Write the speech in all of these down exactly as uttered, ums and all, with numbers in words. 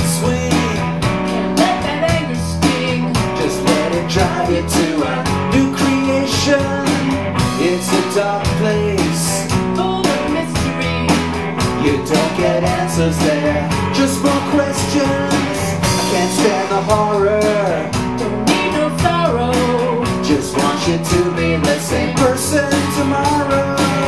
swing. Let that anger sting. Just let it drive you to a new creation. It's a dark place, Full of mystery. you don't get answers there, just more questions. I can't stand the horror, Don't need no sorrow. just want you to be the same person tomorrow.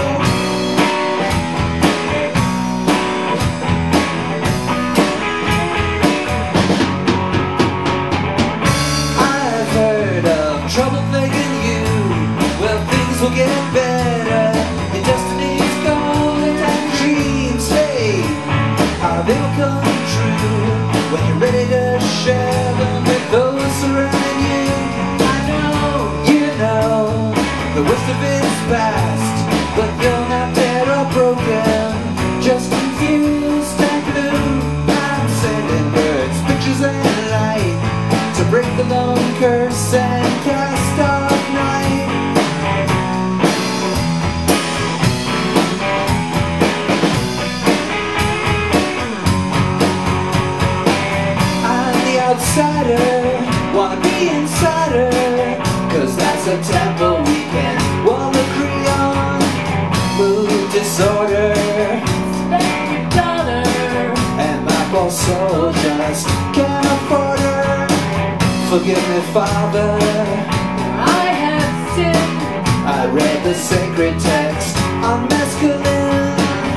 I've heard of trouble plaguing you. Well, things will get better. Your destiny's golden and dreams fade. How they will come true when you're ready to share them with those surrounding you. I know, you know, the worst of it is past, but you're not dead or broken, just confused and blue. I'm sending birds, pictures and light to break the lone curse and cast off night. I'm the outsider, wanna be insider, cause that's a temple we can all agree on. Mood disorder Spend your dollar. and my poor soul just can't afford her. Forgive me, Father, I have sinned. I read the sacred text on mescaline.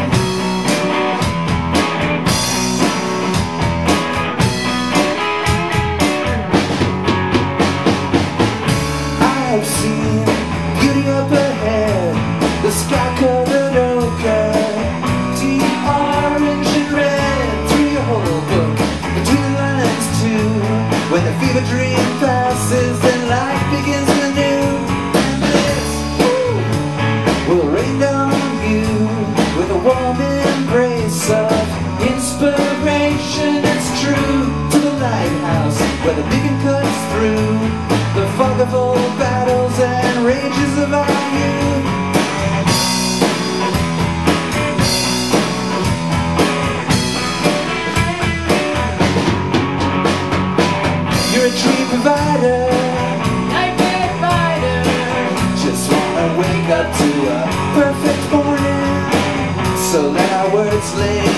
I've seen beauty up ahead, the sky covered ochre, deep orange and red, through your whole book, between the lines too. When the fever dream passes, then life begins anew. And this, woo, will rain down on you with a warm embrace of inspiration. It's true, to the lighthouse where the beacon cuts through the fog of old battles and rages of our youth. You're a dream provider, Nightmare fighter. just wanna wake up to a perfect morning. So let our words lay